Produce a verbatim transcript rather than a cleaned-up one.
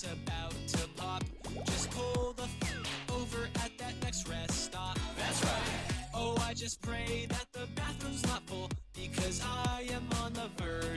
it's about to pop. Just pull the f over at that next rest stop. That's right. Oh, I just pray that the bathroom's not full, because I am on the verge